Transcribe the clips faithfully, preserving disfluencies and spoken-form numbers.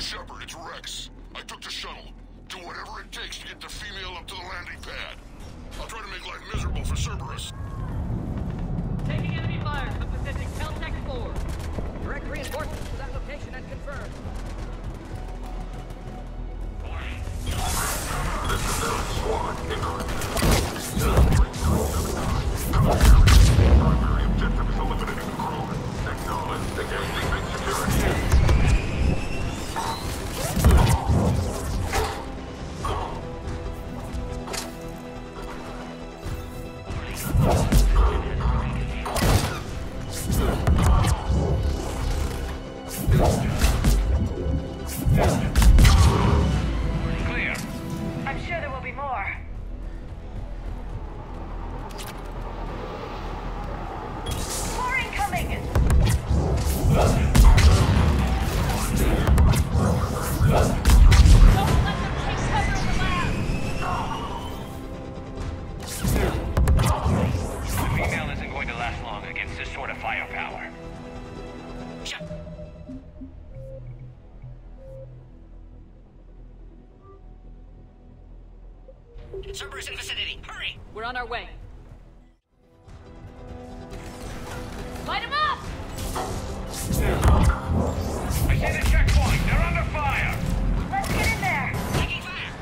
Shepard, it's Rex. I took the shuttle. Do whatever it takes to get the female up to the landing pad. I'll try to make life miserable for Cerberus. Taking enemy fire. Pacific. Caltech four. Direct reinforcements to that location and confirmed. This is Elite Squad. Incorrect. Primary objective is eliminating the crew. Acknowledge. Engaging security. Clear. I'm sure there will be more. More incoming! Don't let them take cover in the lab! The female isn't going to last long against this sort of firepower. Cerberus in vicinity. Hurry! We're on our way. Light him up! I see the checkpoint. They're under fire. Let's get in there. Taking fire!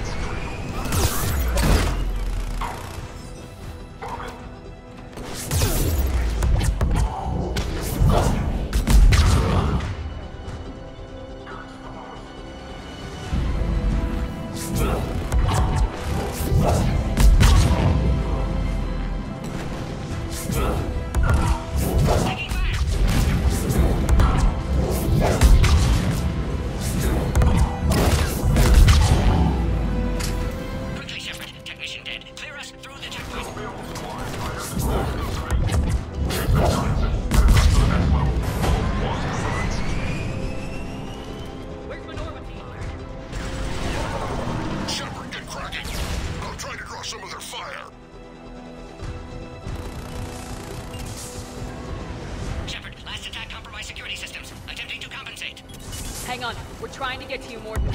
Hang on. We're trying to get to you, Morden.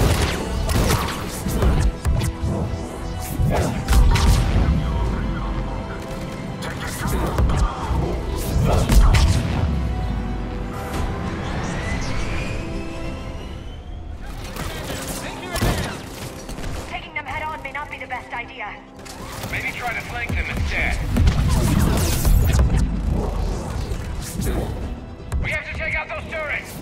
Taking them head on may not be the best idea. Maybe try to flank them instead. We have to take out those turrets!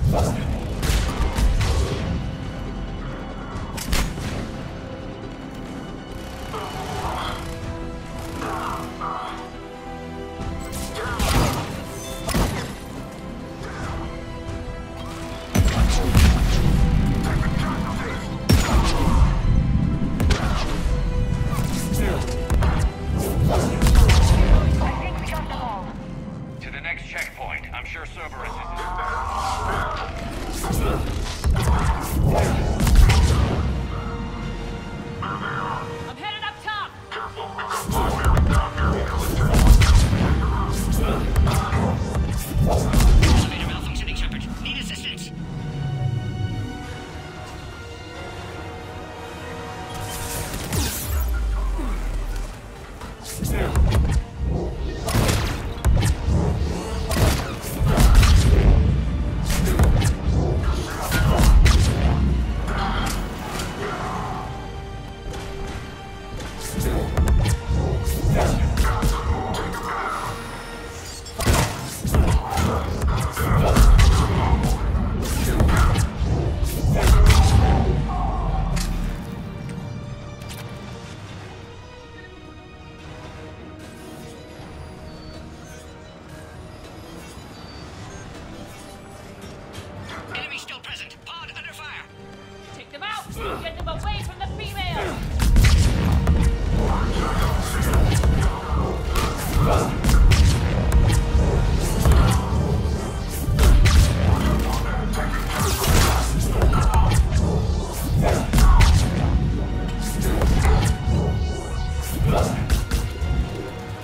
Get them away from the female!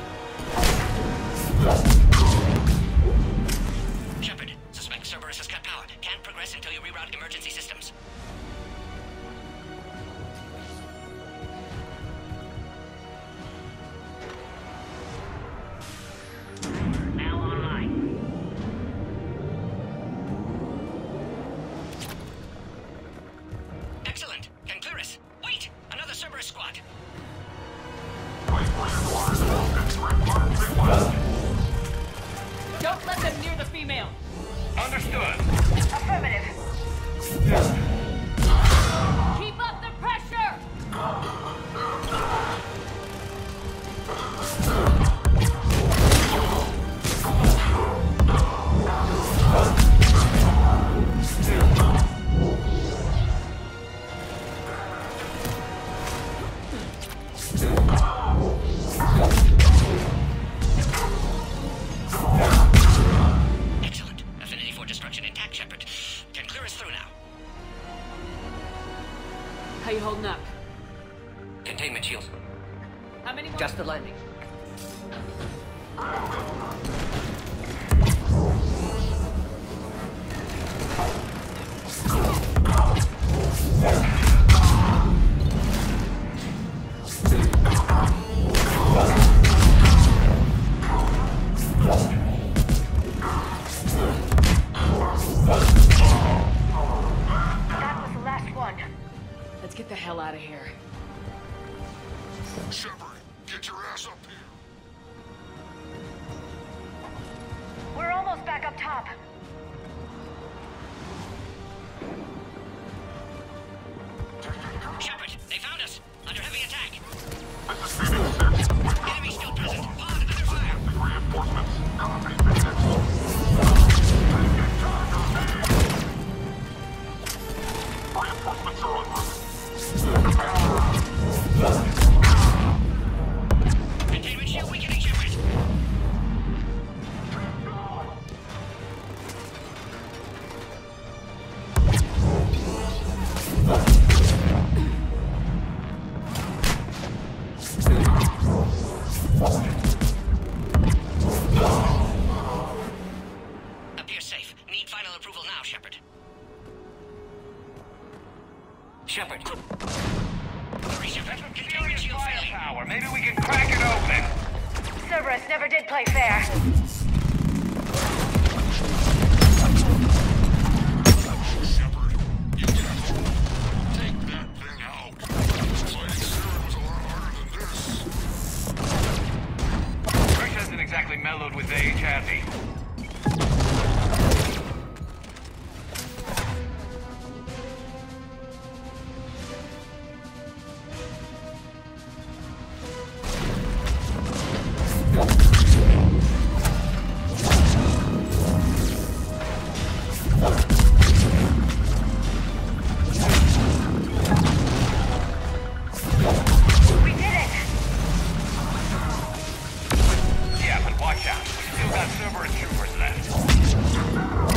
Shepard, suspect Cerberus has cut power. power. Can't progress until you reroute emergency systems. Now online. Excellent. Can clear us. Wait! Another Cerberus squad. Don't let them near the female. Understood. Affirmative. Keep up the pressure! Excellent. Affinity for destruction intact, Shepard. Can clear us through now. How you holding up? Containment shields. How many more? Just the landing. That was the last one. Let's get the hell out of here. Shepard, get your ass up here. We're almost back up top. Shepard, they found us. Under heavy attack. This is Phoenix six. Enemy still present. Pod under fire. Reinforcements. Copy Phoenix. Reinforcements are en route. Containment shield weakening, Shepard. Appear safe. Need final approval now, Shepard. Shepard. Hurry, Shepard. Containment shield failing. Firepower. Maybe we can crack it open. Cerberus never did play fair. Shepard, you get home. Take that thing out. Fighting Saren was a lot harder than this. Rick hasn't exactly mellowed with age, has he? We did it! Yeah, but watch out. We still got Cerberus troopers left.